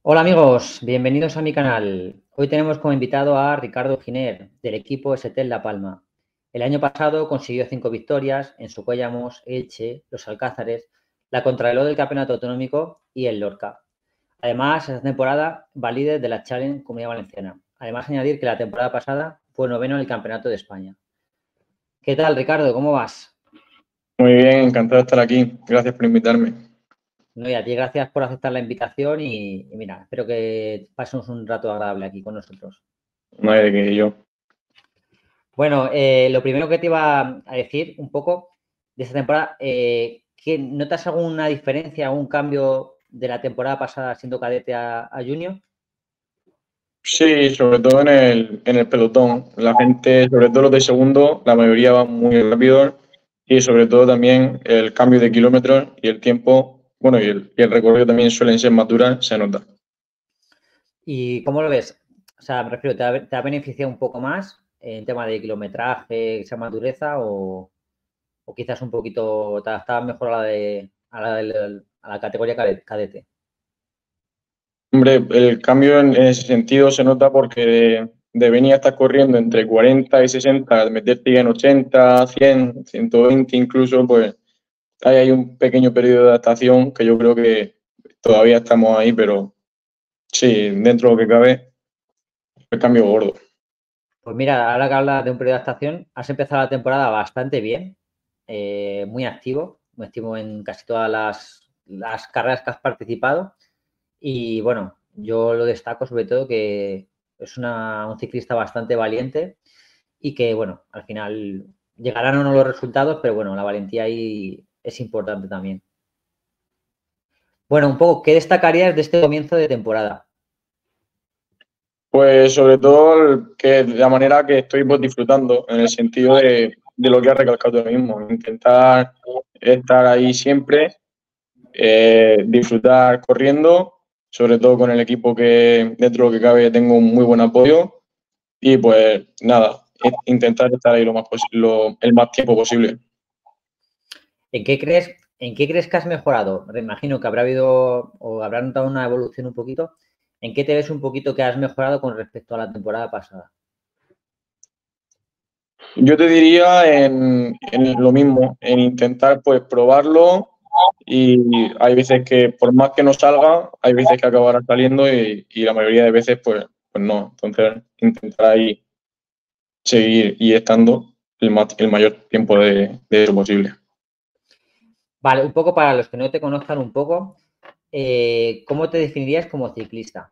Hola amigos, bienvenidos a mi canal. Hoy tenemos como invitado a Ricardo Giner, del equipo STEL La Palma. El año pasado consiguió 5 victorias en Socuellamos, Elche, Los Alcázares, la Contrarreloj del Campeonato Autonómico y el Lorca. Además, esta temporada va líder de la Challenge Comunidad Valenciana. Además, añadir que la temporada pasada fue noveno en el Campeonato de España. ¿Qué tal, Ricardo? ¿Cómo vas? Muy bien, encantado de estar aquí. Gracias por invitarme. No, y a ti gracias por aceptar la invitación y mira, espero que pasemos un rato agradable aquí con nosotros. No hay de que yo. Bueno, lo primero que te iba a decir un poco de esta temporada, ¿que notas alguna diferencia, algún cambio de la temporada pasada siendo cadete a junior? Sí, sobre todo en el pelotón. La gente, sobre todo los de segundo, la mayoría va muy rápido y sobre todo también el cambio de kilómetros y el tiempo, bueno, y el recorrido también suelen ser más duras, se nota. ¿Y cómo lo ves? O sea, me refiero, ¿te ha beneficiado un poco más en tema de kilometraje, esa madureza o quizás un poquito te adaptabas mejor a la categoría cadete? Hombre, el cambio en ese sentido se nota porque de venir a estar corriendo entre 40 y 60, de meterte ya en 80, 100, 120 incluso, pues hay un pequeño periodo de adaptación que yo creo que todavía estamos ahí, pero sí, dentro de lo que cabe, el cambio gordo. Pues mira, ahora que hablas de un periodo de adaptación, has empezado la temporada bastante bien, muy activo en casi todas las carreras que has participado. Y bueno, yo lo destaco sobre todo que es un ciclista bastante valiente y que, bueno, al final llegarán o no los resultados, pero bueno, la valentía ahí es importante también. Bueno, un poco, ¿qué destacarías de este comienzo de temporada? Pues sobre todo que la manera que estoy pues, disfrutando, en el sentido de lo que has recalcado tú mismo, intentar estar ahí siempre, disfrutar corriendo, sobre todo con el equipo que dentro de lo que cabe tengo un muy buen apoyo y pues nada, intentar estar ahí el más tiempo posible. ¿En qué crees que has mejorado? Me imagino que habrá habido o habrá notado una evolución un poquito. ¿En qué te ves un poquito que has mejorado con respecto a la temporada pasada? Yo te diría en lo mismo, en intentar pues probarlo y hay veces que por más que no salga, hay veces que acabará saliendo y la mayoría de veces pues no. Entonces intentar ahí seguir y estando el mayor tiempo de eso posible. Vale, un poco para los que no te conozcan un poco, ¿cómo te definirías como ciclista?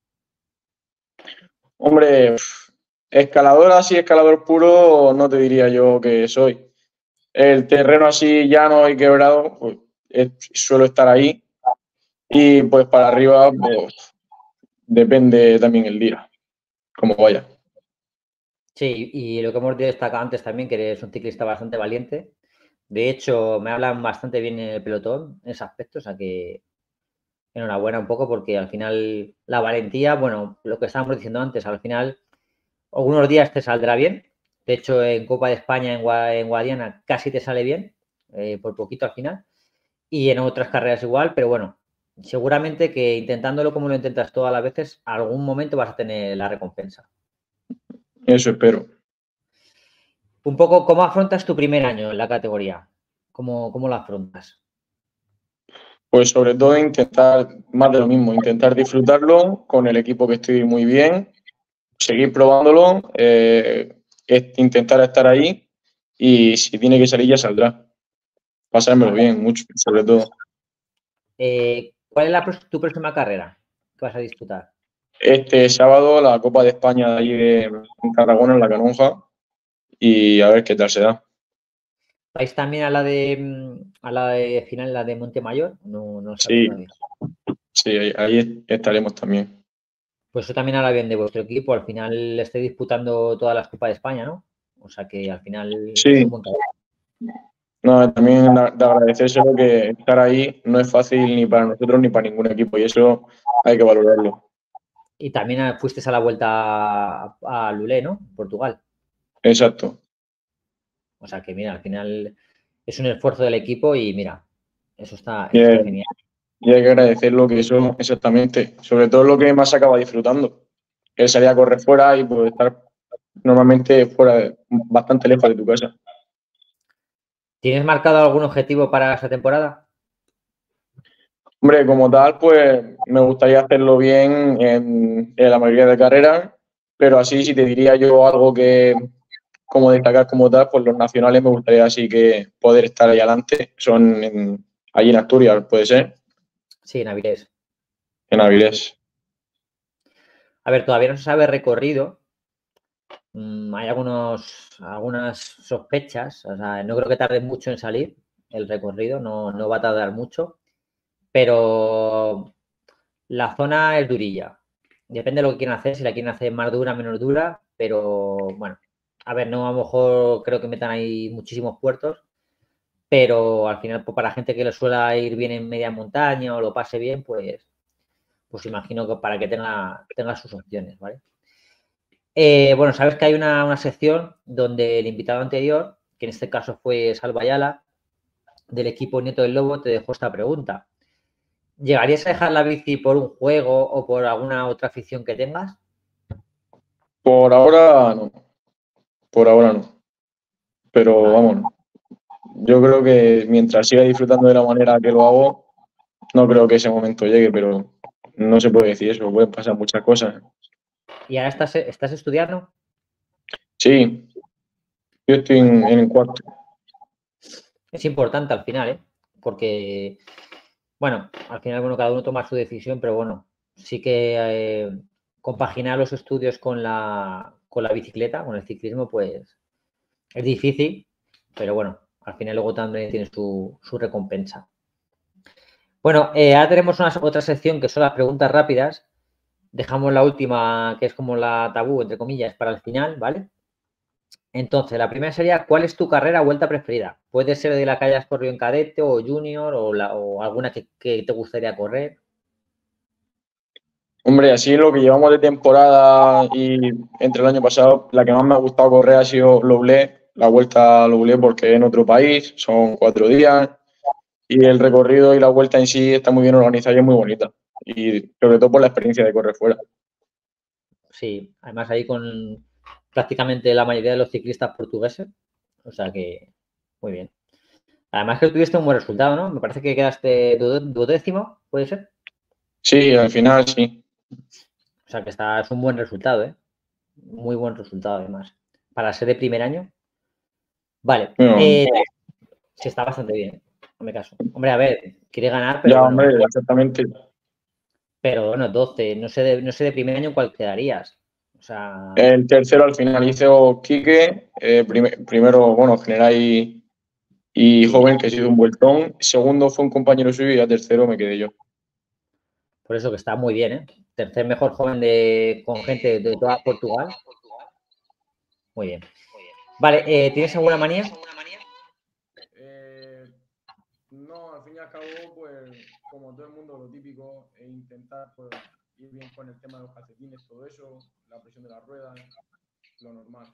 Hombre, escalador así, escalador puro, no te diría yo que soy. El terreno así llano y quebrado, pues suelo estar ahí y pues para arriba, pues depende también el día, como vaya. Sí, y lo que hemos destacado antes también, que eres un ciclista bastante valiente. De hecho, me hablan bastante bien en el pelotón en ese aspecto, o sea que enhorabuena un poco porque al final la valentía, bueno, lo que estábamos diciendo antes, al final algunos días te saldrá bien. De hecho, en Copa de España, en Guadiana, casi te sale bien, por poquito al final. Y en otras carreras igual, pero bueno, seguramente que intentándolo como lo intentas todas las veces, algún momento vas a tener la recompensa. Eso espero. Un poco, ¿cómo afrontas tu primer año en la categoría? ¿Cómo lo afrontas? Pues sobre todo intentar más de lo mismo, intentar disfrutarlo con el equipo que estoy muy bien, seguir probándolo, intentar estar ahí y si tiene que salir ya saldrá. Pasármelo Vale. bien, mucho, sobre todo. ¿Cuál es tu próxima carrera que vas a disputar? Este sábado la Copa de España de allí en Tarragona, en La Canonja, y a ver qué tal se da. ¿Vais también a la de final, la de Montemayor? No, no sabes Sí, todavía. sí, ahí estaremos también. Pues eso también habla bien de vuestro equipo. Al final estáis disputando todas las Copas de España, ¿no? O sea que al final es un Sí, buen trabajo. no, también de agradecérselo que estar ahí no es fácil ni para nosotros ni para ningún equipo y eso hay que valorarlo. Y también fuiste a la vuelta a Lulé, ¿no? Portugal. Exacto. O sea que mira, al final es un esfuerzo del equipo y mira, eso está Bien, genial. y hay que agradecerlo, que eso exactamente, sobre todo lo que más acaba disfrutando, que es salir a correr fuera y pues estar normalmente fuera, bastante lejos de tu casa. ¿Tienes marcado algún objetivo para esta temporada? Hombre, como tal, pues me gustaría hacerlo bien en la mayoría de carreras, pero así si te diría yo algo que como destacar como tal, pues los nacionales me gustaría así que poder estar ahí adelante, allí en Asturias, puede ser, Sí, en Avilés. en Avilés. A ver, todavía no se sabe recorrido. Hay algunas sospechas, o sea, no creo que tarde mucho en salir el recorrido, no va a tardar mucho, pero la zona es durilla. Depende de lo que quieran hacer, si la quieren hacer más dura, menos dura, pero bueno, a ver, no a lo mejor creo que metan ahí muchísimos puertos, pero al final pues, para gente que le suele ir bien en media montaña o lo pase bien, pues imagino que para que tenga sus opciones, ¿vale? Bueno, sabes que hay una sección donde el invitado anterior, que en este caso fue Salva Ayala, del equipo Nieto del Lobo, te dejó esta pregunta. ¿Llegarías a dejar la bici por un juego o por alguna otra afición que tengas? Por ahora no, por ahora no. Pero Vale. vamos, yo creo que mientras siga disfrutando de la manera que lo hago, no creo que ese momento llegue, pero no se puede decir eso, pueden pasar muchas cosas. ¿Y ahora estás estudiando? Sí, yo estoy Vale. en el cuarto. Es importante al final, ¿eh? Porque, bueno, al final, bueno, cada uno toma su decisión, pero bueno, sí que compaginar los estudios con la bicicleta, con el ciclismo, pues es difícil, pero bueno, al final luego también tiene su recompensa. Bueno, ahora tenemos otra sección que son las preguntas rápidas. Dejamos la última, que es como la tabú, entre comillas, para el final, ¿vale? Entonces, la primera sería, ¿cuál es tu carrera o vuelta preferida? Puede ser de la que hayas corrido en cadete o junior o alguna que te gustaría correr. Hombre, así lo que llevamos de temporada y entre el año pasado, la que más me ha gustado correr ha sido Loulé, la vuelta a Loulé porque es en otro país, son 4 días y el recorrido y la vuelta en sí está muy bien organizada y es muy bonita. Y sobre todo por la experiencia de correr fuera. Sí, además ahí con prácticamente la mayoría de los ciclistas portugueses. O sea que, muy bien. Además que tuviste un buen resultado, ¿no? Me parece que quedaste duodécimo, ¿puede ser? Sí, al final sí. O sea que es un buen resultado, ¿eh? Muy buen resultado, además. Para ser de primer año. Vale. Bueno, Sí, está bastante bien, no me caso. Hombre, a ver, quiere ganar, pero ya, hombre, bueno. exactamente. Pero bueno, 12. No sé de primer año cuál quedarías. O sea, El tercero al final hizo Quique, primero, bueno, general y sí. joven, que ha sido un vueltón. Segundo fue un compañero suyo y a tercero me quedé yo. Por eso que está muy bien, ¿eh? Tercer mejor joven con gente de toda Portugal. Muy bien. Vale, ¿tienes alguna manía? Eh, no, al fin y al cabo, pues como todo el mundo, lo típico, e intentar pues, ir bien con el tema de los calcetines, todo eso, la presión de las ruedas, lo normal.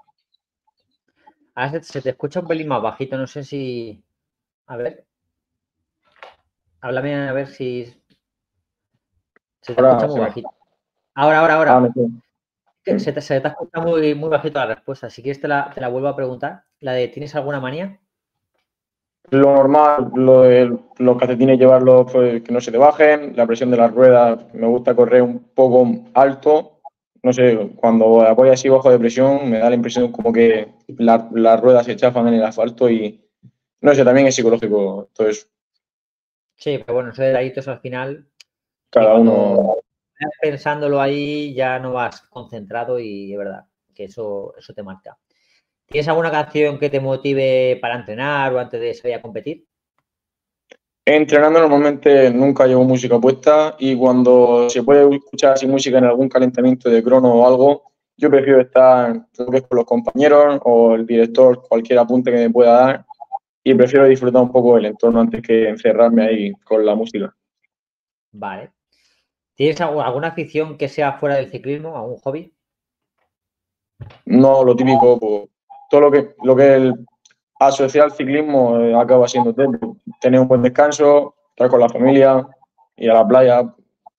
Ahora se te escucha un pelín más bajito, no sé si. A ver, háblame a ver si se te escucha Ahora muy se me... bajito. Ahora, Ah, no ahora. sé. Se te escucha muy, muy bajito la respuesta. Si quieres te la vuelvo a preguntar. La de ¿tienes alguna manía? Lo normal, los calcetines llevarlos pues, que no se te bajen, la presión de las ruedas, me gusta correr un poco alto, no sé, cuando voy así bajo de presión me da la impresión como que las ruedas se chafan en el asfalto y no sé, también es psicológico todo eso, Sí, pero bueno, esos detallitos al final, que cada cuando uno. vas pensándolo ahí ya no vas concentrado y es verdad que eso te marca. ¿Tienes alguna canción que te motive para entrenar o antes de salir a competir? Entrenando normalmente nunca llevo música puesta y cuando se puede escuchar así música en algún calentamiento de crono o algo, yo prefiero estar lo que es con los compañeros o el director, cualquier apunte que me pueda dar y prefiero disfrutar un poco del entorno antes que encerrarme ahí con la música. Vale. ¿Tienes alguna afición que sea fuera del ciclismo, algún hobby? No lo típico, pues, todo lo que asociar al ciclismo acaba siendo todo. Tener un buen descanso, estar con la familia, y a la playa.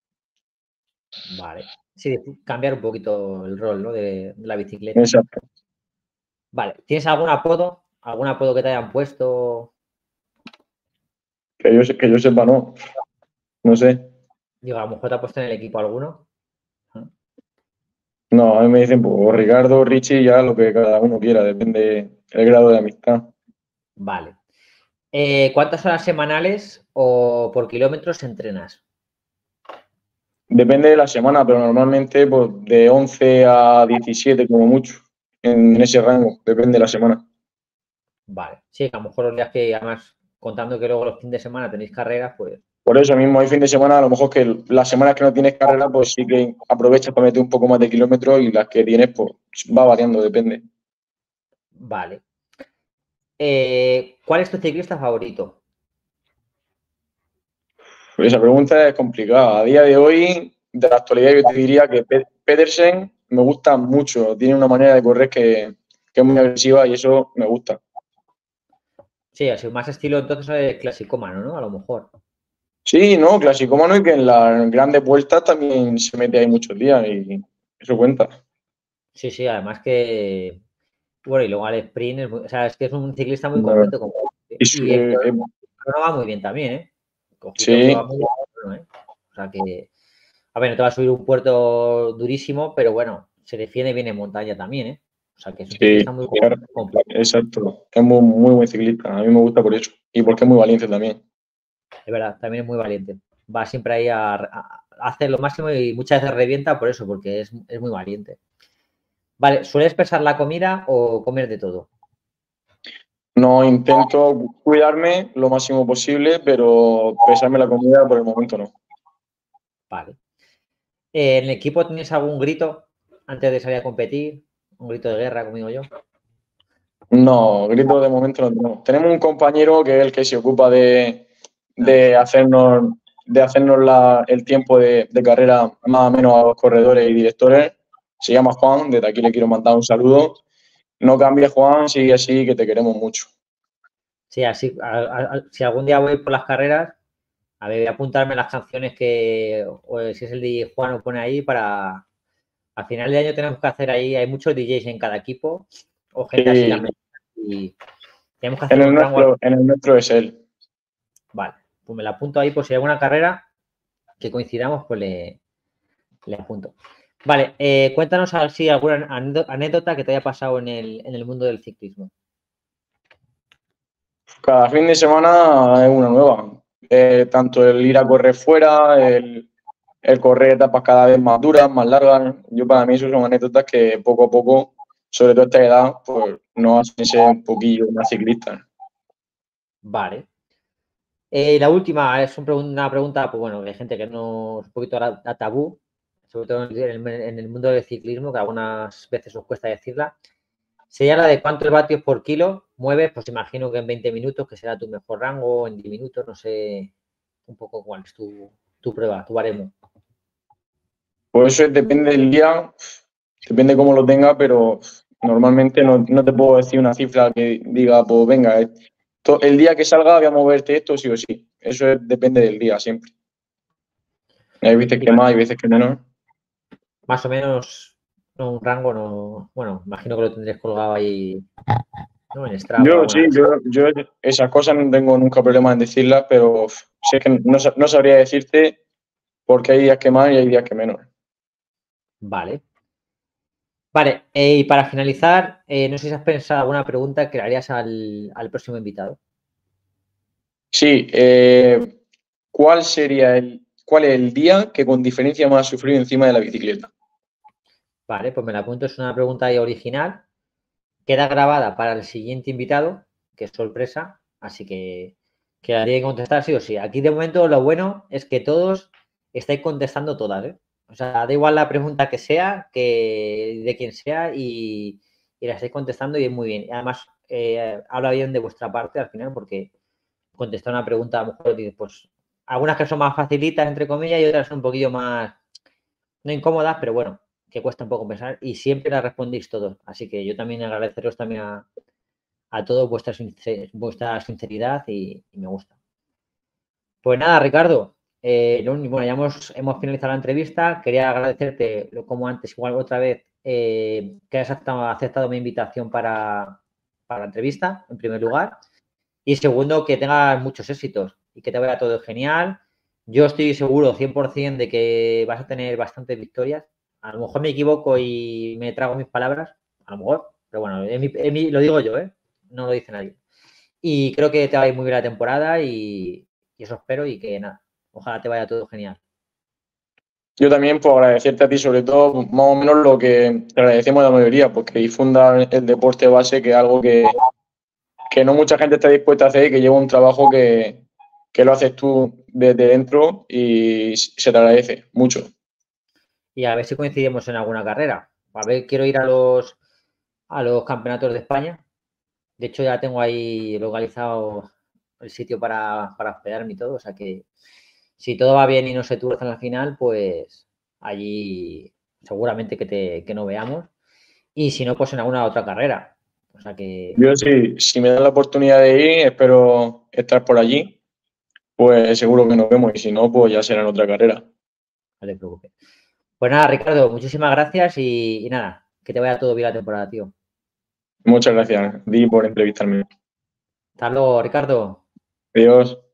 Vale. Sí, cambiar un poquito el rol, ¿no? De la bicicleta. Exacto. Vale. ¿Tienes algún apodo? ¿Algún apodo que te hayan puesto? Que yo sepa, no. No sé. Digo, a lo mejor te ha puesto en el equipo alguno. No, a mí me dicen, pues Ricardo, Richie, ya lo que cada uno quiera, depende del grado de amistad. Vale. ¿Cuántas horas semanales o por kilómetros entrenas? Depende de la semana, pero normalmente pues, de 11 a 17 como mucho, en ese rango, depende de la semana. Vale. Sí, a lo mejor los días que, además, contando que luego los fines de semana tenéis carreras, pues Por eso mismo hay fin de semana, a lo mejor que las semanas que no tienes carrera, pues sí que aprovechas para meter un poco más de kilómetros y las que tienes, pues va variando, depende. vale. ¿Cuál es tu ciclista favorito? Pues esa pregunta es complicada. A día de hoy, de la actualidad, yo te diría que Pedersen me gusta mucho, tiene una manera de correr que es muy agresiva y eso me gusta. Sí, así más estilo entonces clasicómano, ¿no? A lo mejor. Sí, no, clasicómano y que en las grandes vueltas también se mete ahí muchos días y eso cuenta. Sí, sí, además que. Bueno, y luego al sprint, o sea, es que es un ciclista muy Bueno, completo. y Y el crono va muy bien también, ¿eh? Ojito que va sí, muy bien el crono, ¿eh? O sea que. A ver, no te va a subir un puerto durísimo, pero bueno, se defiende bien en montaña también, ¿eh? O sea que es un sí, ciclista muy claro, completo. exacto. Es muy, muy buen ciclista. A mí me gusta por eso. Y porque es muy valiente también. Es verdad, también es muy valiente. Va siempre ahí a hacer lo máximo y muchas veces revienta por eso, porque es muy valiente. Vale, ¿sueles pesar la comida o comer de todo? No intento cuidarme lo máximo posible, pero pesarme la comida por el momento no. Vale. ¿En el equipo tienes algún grito antes de salir a competir? Un grito de guerra, como digo yo. No, grito de momento no tenemos. Tenemos un compañero que es el que se ocupa Ah, de hacernos, el tiempo de carrera más o menos a los corredores y directores. Se llama Juan, desde aquí le quiero mandar un saludo. No cambies, Juan, sigue así, que te queremos mucho. sí, así, si algún día voy por las carreras, a ver, voy a apuntarme las canciones que, o si es el DJ Juan lo pone ahí para, al final de año tenemos que hacer ahí, hay muchos DJs en cada equipo, o gente así Sí, también, y tenemos que hacer un rango. en el nuestro es él. Vale, pues me la apunto ahí por si hay alguna carrera que coincidamos, pues le apunto. Vale, cuéntanos así alguna anécdota que te haya pasado en el mundo del ciclismo. Cada fin de semana es una nueva. Tanto el ir a correr fuera, el correr etapas cada vez más duras, más largas. Yo para mí eso son anécdotas que poco a poco, sobre todo a esta edad, pues nos hacen ser un poquillo más ciclistas. Vale. La última es una pregunta, pues bueno, de gente que no es un poquito a tabú, sobre todo en el mundo del ciclismo, que algunas veces os cuesta decirla. Sería la de cuántos vatios por kilo mueves, pues imagino que en 20 minutos, que será tu mejor rango, en 10 minutos, no sé un poco cuál es tu prueba, tu baremo. Pues eso depende del día, depende cómo lo tenga, pero normalmente no te puedo decir una cifra que diga, pues venga, el día que salga voy a moverte esto sí o sí. Depende del día siempre. Hay veces Y que más, hay veces que menos. más o menos, no, un rango, no. Bueno, imagino que lo tendréis colgado ahí, ¿no? En Strava o Yo alguna sí, cosa. yo esas cosas no tengo nunca problema en decirlas, pero sé que no sabría decirte porque hay días que más y hay días que menos. Vale. Vale, y para finalizar, no sé si has pensado alguna pregunta que le harías al próximo invitado. Sí, ¿cuál es el día que con diferencia más has sufrido encima de la bicicleta? Vale, pues me la apunto, es una pregunta ahí original. Queda grabada para el siguiente invitado, que es sorpresa, así que la tiene que contestar sí o sí. Aquí de momento lo bueno es que todos estáis contestando todas, ¿eh? O sea, da igual la pregunta que sea, que de quien sea, y la estáis contestando y es muy bien. Y además, habla bien de vuestra parte al final, porque contestar una pregunta a lo mejor dices, pues, algunas que son más facilitas, entre comillas, y otras son un poquillo más, no incómodas, pero bueno, que cuesta un poco pensar, y siempre las respondéis todos. Así que yo también agradeceros también a todos vuestra sinceridad y me gusta. Pues nada, Ricardo, Bueno, ya hemos finalizado la entrevista. Quería agradecerte, como antes, igual otra vez, que has aceptado mi invitación para la entrevista, en primer lugar. Y segundo, que tengas muchos éxitos y que te vaya todo genial. Yo estoy seguro 100% de que vas a tener bastantes victorias. A lo mejor me equivoco y me trago mis palabras, a lo mejor, pero bueno, lo digo yo, ¿eh? No lo dice nadie. Y creo que te va a ir muy bien la temporada y eso espero y que nada, ojalá te vaya todo genial. Yo también, pues agradecerte a ti, sobre todo, más o menos lo que te agradecemos a la mayoría, porque difunda el deporte base, que es algo que no mucha gente está dispuesta a hacer y que lleva un trabajo que lo haces tú desde dentro y se te agradece mucho. Y a ver si coincidimos en alguna carrera. A ver, quiero ir a los campeonatos de España. De hecho, ya tengo ahí localizado el sitio para hospedarme y todo. O sea que si todo va bien y no se tuerce en la final, pues allí seguramente que nos veamos. Y si no, pues en alguna otra carrera. O sea que Yo sí, si me dan la oportunidad de ir, espero estar por allí, pues seguro que nos vemos y si no, pues ya será en otra carrera. no te preocupes. Pues nada, Ricardo, muchísimas gracias y nada, que te vaya todo bien la temporada, tío. Muchas gracias, Di, por entrevistarme. Hasta luego, Ricardo. Adiós.